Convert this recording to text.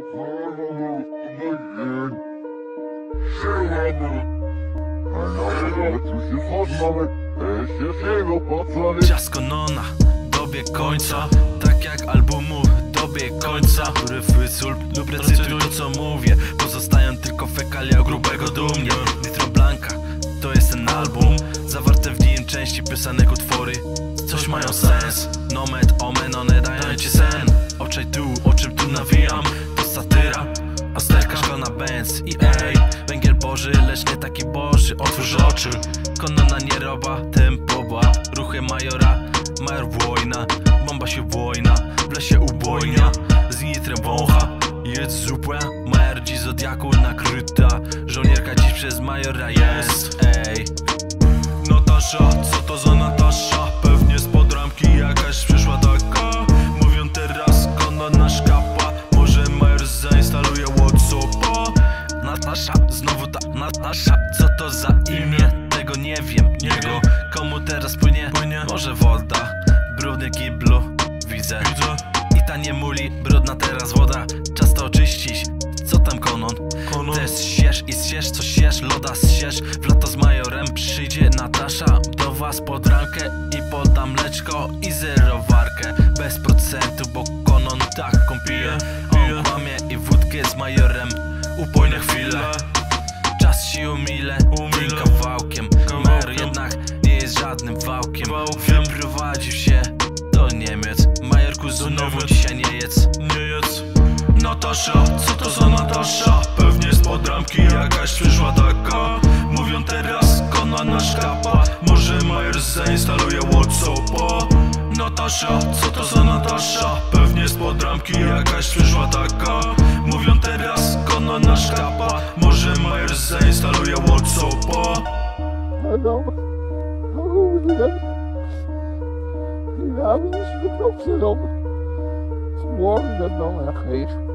Czas Konona dobiegł końca, tak jak albumu dobiegł końca. Ryfy, sól lub recytuj to co mówię, pozostają tylko fekalia grubego dumnie. Nitro Blanca to jest ten album, zawarte w nim części piosenek utwory. Coś mają sens, nomet, omen, one dają ci sen. Obczaj tu, o czym tu nawijam, to satyra, asterka szklana Benz i ej, węgiel boży, lecz nie taki boży. Otwórz oczy, Konona nie roba, tempo łap, ruchy majora, major wojna, bomba się wojna, w lesie ubojnia, z nitrem wącha, jedz zupę, major dziś zodiaku nakryta, żołnierka dziś przez majora jest, ej. Natasza, co to za Natasza? Pewnie spod ramki jakaś przyszła taka. Mówią teraz Konona szkapa, może major zainstaluje Whatsappa. Natasza, znowu ta Natasza, co to za imię? Tego nie wiem, niego. Komu teraz płynie? Może woda, brudny kiblu, widzę. I ta nie muli, brudna teraz woda. Czas to oczyścić, co tam Konon? To jest sierz i sierz, co sierz, loda sierz. W lato z majorem przyjdzie Natasza do was pod rankę i poda mleczko i zerowarkę. Bez procentu, bo Konon taką pije. On kłamie i wódkę z majorem upojne chwile. Czas się umile tym kawałkiem. Major jednak nie jest żadnym wałkiem. Wyprowadził się do Niemiec. Majorku, znowu dzisiaj nie jedz. Natasza, co to za Natasza? Pewnie spod ramki jakaś przyszła taka. Mówią teraz Konona szkapa, może major zainstaluje Whatsappa. Natasza, co to za Natasza? Pewnie spod ramki jakaś przyszła taka. Mówią teraz Konona szkapa, może major zainstaluje Whatsappa. Ja, wie is het ook zo. Morgen dan nog even.